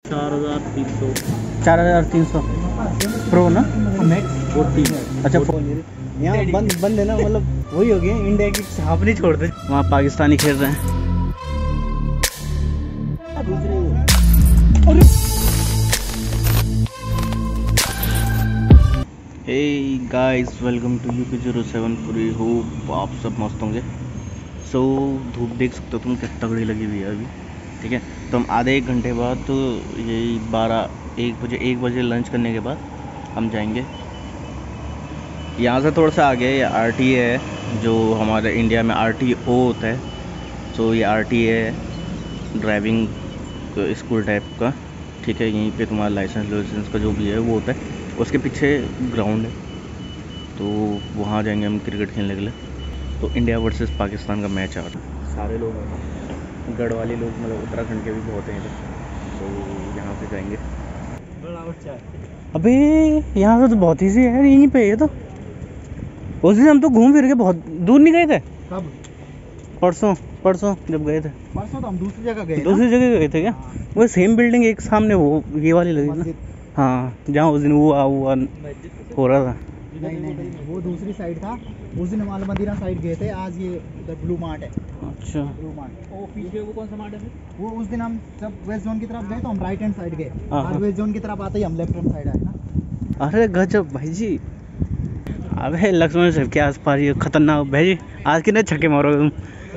4300 4300 pro ना max 40। अच्छा यहाँ बंद है ना, मतलब वही हो गया इंडिया की छाप नहीं छोड़ते। वहाँ पाकिस्तानी खेल रहे हैं। Hey guys, welcome to UP07 पूरी। होप आप सब मस्त होंगे। सो धूप देख सकते हो तुम कितना तगड़ी लगी हुई है अभी, ठीक है। तो हम आधे एक घंटे बाद, तो यही 1 बजे लंच करने के बाद हम जाएंगे। यहाँ से थोड़ा सा आगे ये RTA है, जो हमारे इंडिया में RTO होता है। सो ये RTA है, ड्राइविंग स्कूल टाइप का, ठीक है। यहीं पे तुम्हारा लाइसेंस का जो भी है वो होता है। उसके पीछे ग्राउंड है, तो वहाँ जाएंगे हम क्रिकेट खेलने के लिए। तो इंडिया वर्सेस पाकिस्तान का मैच आ रहा है। सारे लोग हैं, गढ़वाली लोग, मतलब उत्तराखंड के भी बहुत हैं इधर। तो यहाँ से जाएंगे। अबे यहाँ से तो बहुत ईजी है, यहीं पे है। तो उस दिन हम तो घूम फिर के बहुत दूर नहीं गए थे। कब? परसों जब गए थे। परसों तो हम दूसरी जगह गए। दूसरी जगह गए थे क्या? वो सेम बिल्डिंग एक सामने, वो ये वाली लगी ना। हाँ, जहाँ उस दिन वो हो रहा था। नहीं, वो दूसरी साइड था। उस दिन माल मदीना साइड गए थे, आज ये उधर ब्लू मार्ट है। अच्छा, ब्लू मार्ट। वो पीछे वो कौन सा मार्ट है? वो उस दिन हम जब वेस्ट जोन की तरफ गए तो हम राइट हैंड साइड गए, आज वेस्ट जोन की तरफ आते ही हम लेफ्ट हैंड साइड आए ना। अरे गजब भाई जी। अबे लक्ष्मण सर के आस पास ये खतरनाक भाई जी। आज कितने छक्के मारोगे तुम?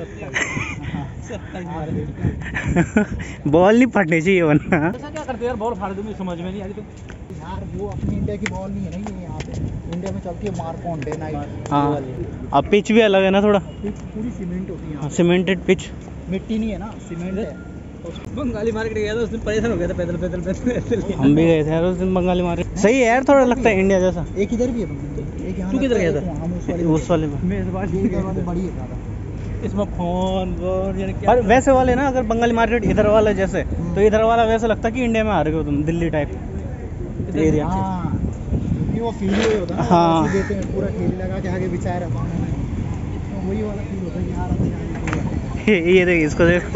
बॉल नहीं फटनी चाहिए वरना। ऐसा क्या करते यार, बॉल फाड़ दूं, मुझे समझ में नहीं आ रही। तो यार वो अपनी इंडिया की बॉल नहीं है ना, ये यहाँ पे इंडिया में चलती है मार्कोन डे नाइट। हाँ, अब पिच भी अलग है ना थोड़ा। पिच पूरी सीमेंट होती है, सीमेंटेड पिच, मिट्टी नहीं है ना, सीमेंट है। बंगाली मार्केट गया था उस दिन, परेशान हो गया था पैदल। हम भी गए थे यार उस दिन बंगाली मार्केट। सही है यार, थोड़ा लगता है इंडिया जैसा। एक इधर भी है, एक यहाँ। तू किधर गया था? हम उस वाले में। बड़ी है ज़्यादा। इसमें फोन यानी क्या? और वैसे वाले ना, अगर बंगाली मार्केट इधर वाला जैसे, तो इधर वाला वैसा लगता है कि इंडिया में आ रहे हो तुम, दिल्ली टाइप एरिया। हाँ, क्योंकि वो फील ही होता है ना। हाँ, देते हैं पूरा ठेली लगा के आगे बिछाया रहता हूँ मैं, तो वही वाला फील होता है कि यार ये देख, इसको देख।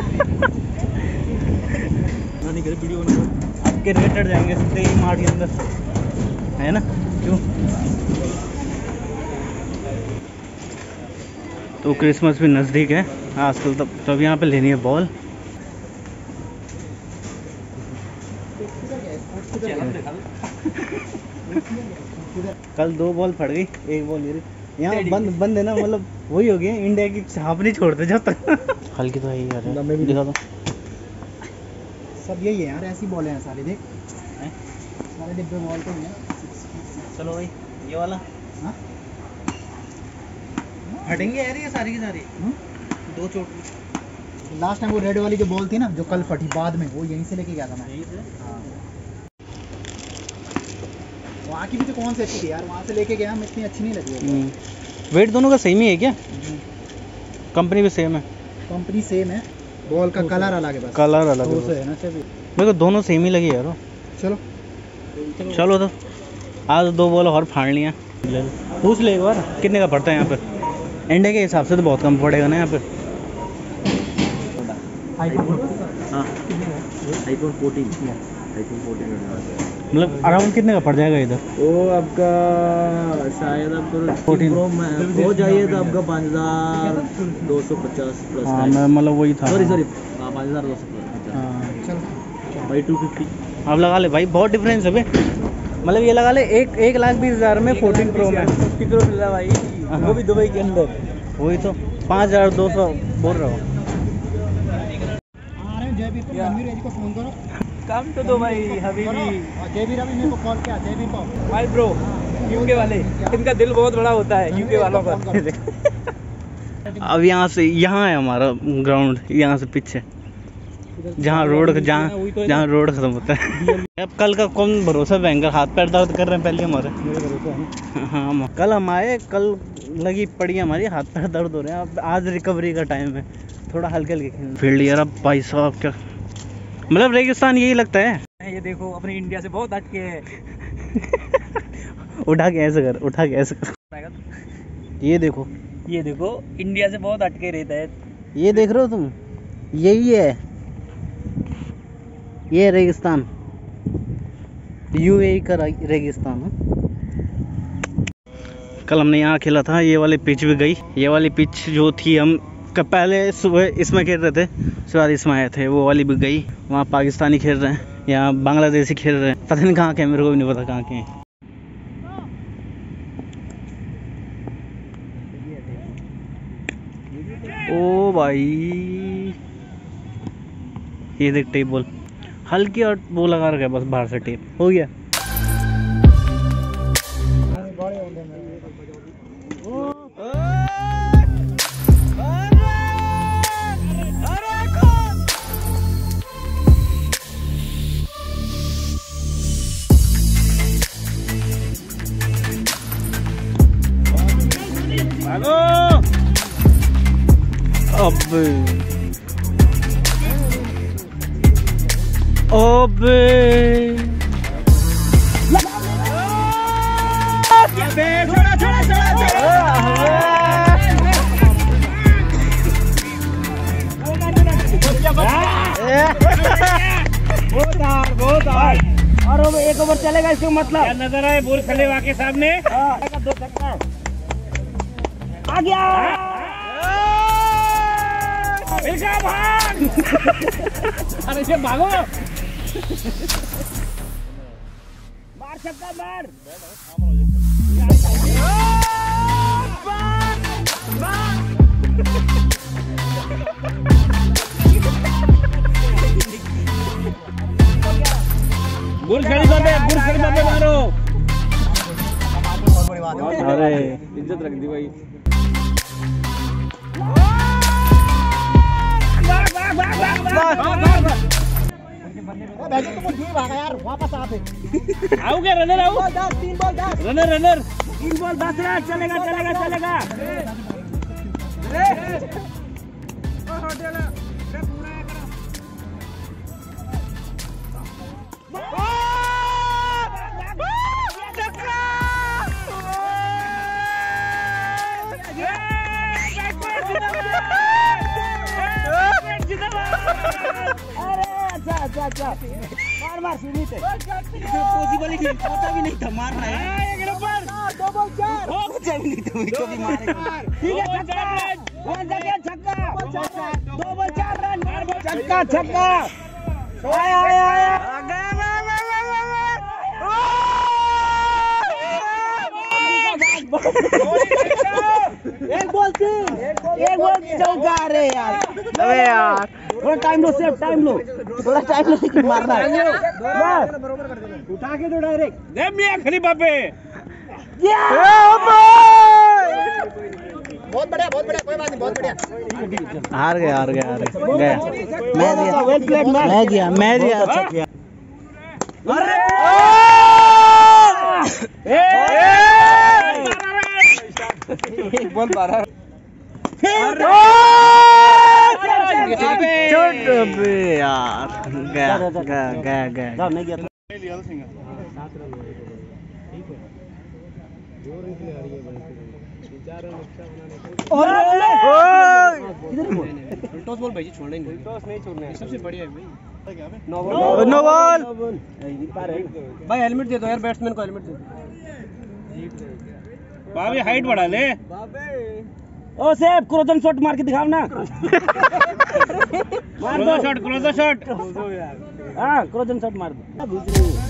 वीडियो अब क्रिकेटर जाएंगे सीधे ही मार्ट के अंदर, है ना? क्यों? तो क्रिसमस भी नज़दीक है आजकल, तब यहाँ पे लेनी है बॉल। कल 2 बॉल फट गई, 1 बॉल ये रही। यहाँ बंद है ना, मतलब वही हो गया इंडिया की छाप नहीं छोड़ते जब तक। हल्की तो है ही यार, मैं भी दिखा दो। सब यही है यार, ऐसी बॉलें हैं सारी। देख सारे डिब्बे बॉल तो हैं। चलो भाई, ये वाला फटेंगे यार ये सारी की सारी। 2 चोट। लास्ट टाइम वो रेड वाली जो बॉल थी ना, जो कल फटी बाद में, वो यहीं से लेके गया था मैं। यहीं से? हाँ, वहाँ की भी तो कौन सी अच्छी थी यार, वहाँ से लेके गया हम, इतनी अच्छी नहीं लगी। वेट दोनों का सेम ही है क्या? कंपनी भी सेम है? कंपनी सेम है, बॉल का कलर अलग है बस। कलर अलग है ना। चलिए, मेरे को दोनों सेम ही लगी यार। चलो तो आज 2 बॉल और फाड़ लिया। पूछ ले एक बार कितने का पड़ता है यहाँ पर। इंडिया के हिसाब से तो बहुत कम पड़ेगा ना यहाँ पे। हाँ, iPhone 14 मतलब अराउंड कितने का पड़ जाएगा इधर? वो आपका शायद आपको 14 प्रो हो जाइए तो आपका 5250 प्लस। हाँ, मैं मतलब वही था। सॉरी 5250। हाँ, चलो भाई 250 अब लगा ले भाई, बहुत डिफरेंस है भाई। मतलब ये लगा ले 1,20,000 में 14 प्रो में 50 प्रो मिल रहा भाई, वो भी दुबई के अंदर। वही तो 5,200 बोल रहा हूँ। जयवीर को, रणवीर को फोन करो, काम तो दो भाई। हबीबी जयवीर अभी मेरे को कॉल किया, जयवीर को। भाई ब्रो, यूके वाले, इनका दिल बहुत बड़ा होता है यूके वालों का। अब यहाँ से, यहाँ है हमारा ग्राउंड, यहाँ से पीछे जहाँ रोड खत्म होता है। अब कल का कौन भरोसा, भयंकर हाथ पैर दर्द कर रहे हैं पहले हमारे। हाँ, कल हम आए, कल लगी पड़ी हमारी, हाथ पैर दर्द हो रहे हैं। अब आज रिकवरी का टाइम है, थोड़ा हल्के हल्के फील्ड यार। अब भाई साहब क्या, मतलब रेगिस्तान यही लगता है। ये देखो अपनी इंडिया से बहुत हटके है। उठा के ऐसे कर। ये देखो इंडिया से बहुत हटके रहता है। ये देख रहे हो तुम, यही है ये रेगिस्तान। यूएई का रेगिस्तान है। कल हमने यहाँ खेला था, ये वाली पिच भी गई। ये वाली पिच जो थी हम पहले सुबह इसमें खेल रहे थे, उसके बाद इसमें आए थे, वो वाली भी गई। वहाँ पाकिस्तानी खेल रहे हैं, यहाँ बांग्लादेशी खेल रहे हैं, पता नहीं कहाँ के, मेरे को भी नहीं पता कहाँ के हैं। ओ भाई ये देख टेप बॉल, हल्की और वो लगा रखा है बस बाहर से, टेप हो गया। अबे बहुत और एक ओवर चलेगा, इसको मतलब क्या नजर आए बुर्ज खलीफा के सामने। दो छक्का आ गया, भाग अरे से भागो, मार छक्का मार। बुर्ज खलीफा पे मारो। अरे इज्जत रख दी भाई। यार वापस आते आओगे, रनर आओ, 3 बॉल 10 रनर 3 बॉल 10 रन, चलेगा। अच्छा मार सीधी से, पॉसिबल ही नहीं, पता भी नहीं था मारना है। एक नंबर 2 बॉल 4, पता भी नहीं था इसको भी मारेगा। ठीक है, छक्का 2 बॉल 4 रन, छक्का आया एक बॉल चौका। अरे यार थोड़ा टाइम लो, थोड़ा टाइम लो, मारना है। उठा के दो डायरेक्ट, मियां खलीफा पे। बहुत बढ़िया, कोई बात नहीं, बहुत बढ़िया। हार गया मैं दिया अच्छा किया। एक बॉल 12 यार गया नहीं गया। टॉस बॉल भाई छोड़ना ही नहीं, टॉस नहीं छोड़ना है, सबसे बढ़िया है भाई। नो बॉल भाई, हेलमेट दे दो यार, बैट्समैन को हेलमेट दे दो। बाबे हाइट बढ़ा ले, ओ सेफ क्रोजन शॉट मार के दिखाओ ना। क्रोजन शॉट हाँ, क्रोजन शॉट मार दो।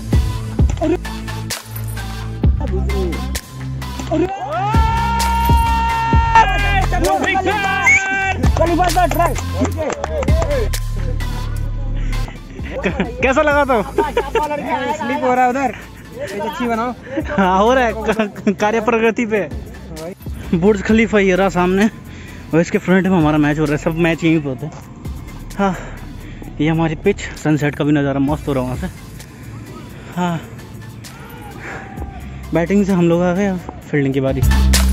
कैसा लगा तो? स्लिप हो रहा है उधर, अच्छी बनाओ। हाँ हो रहा है, कार्य प्रगति पे। बुर्ज खलीफा ये रहा सामने, और इसके फ्रंट में हमारा मैच हो रहा है। सब मैच यहीं पे होते हैं। हाँ ये हमारी पिच, सनसेट का भी नज़ारा मस्त हो रहा है वहाँ से। हाँ बैटिंग से हम लोग आ गए, फील्डिंग की बारी।